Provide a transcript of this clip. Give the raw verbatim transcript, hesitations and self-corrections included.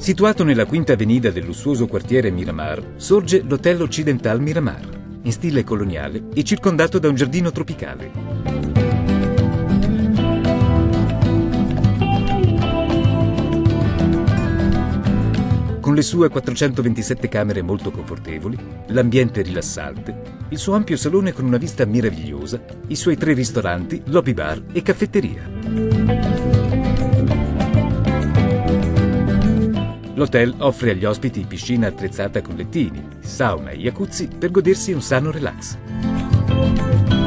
Situato nella quinta avenida del lussuoso quartiere Miramar, sorge l'Hotel Occidental Miramar, in stile coloniale e circondato da un giardino tropicale. Con le sue quattrocentoventisette camere molto confortevoli, l'ambiente rilassante, il suo ampio salone con una vista meravigliosa, i suoi tre ristoranti, lobby bar e caffetteria. L'hotel offre agli ospiti piscina attrezzata con lettini, sauna e jacuzzi per godersi un sano relax.